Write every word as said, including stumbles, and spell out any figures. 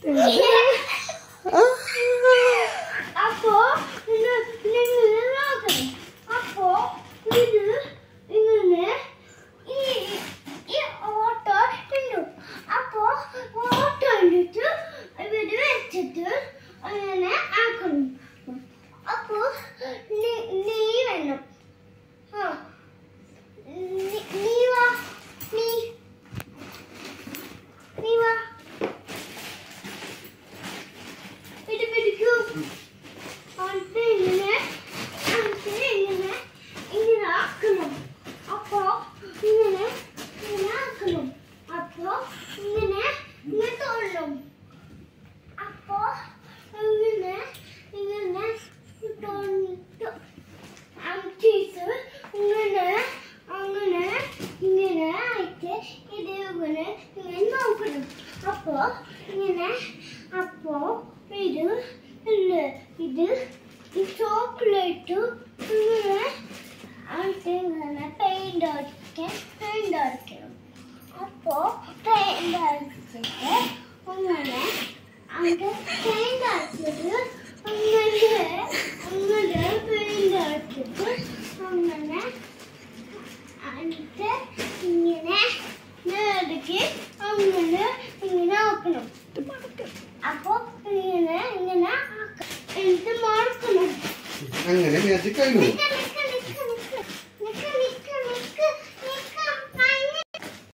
അപ്പോ അപ്പോ ഇത് ഇങ്ങനെ ഈ ഈ ഓട്ടോ ഉണ്ട്. അപ്പോ ഓട്ടോ ഇട്ടിട്ട് ഇവിടെ വെച്ചിട്ട് അങ്ങനെ ആക്കണം. അപ്പോ നീ വേണം. ആ നീ വാ നീ നീ വാ ഇത് പിടിക്കൂ. അത് ഇങ്ങനെ അത് ഇങ്ങനെ ഇങ്ങനെ ആക്കണം. അപ്പോ ഇങ്ങനെ ഇങ്ങനെ ആക്കണം. അപ്പോ ഇങ്ങനെ ഇങ്ങനെ തൊള്ളും. അപ്പോ ഇങ്ങനെ ഇങ്ങനെ തൊള്ളിട്ട് അഞ്ചീസ് ഇങ്ങനെ അങ്ങനെ ഇങ്ങനെ ആയിട്ട് ഇതേപോലെ ഇങ്ങനെ നോക്കണം. അപ്പോ ഇങ്ങനെ അപ്പോ ഇത് ഇത് ചോക്ലേറ്റ് ഇങ്ങനെ ഇങ്ങനെ പെയിന്റ് അടിക്കാൻ പെയിന്റ് അടിക്കണം. അപ്പോ പെയിന്റ് അടിച്ചിട്ട് അങ്ങനെ അങ്ങനെ പെയിന്റ് അടിച്ചിട്ട് അങ്ങനെ അങ്ങനെ പെയിന്റ് അടിച്ചിട്ട് അങ്ങനെ എന്നിട്ട് ഇങ്ങനെ നേടിക്ക് അങ്ങനെ ഇങ്ങനെ ആക്കണം. അപ്പൊ ഇങ്ങനെ ഇങ്ങനെ എന്നിട്ട് മറക്കണം. അങ്ങനെ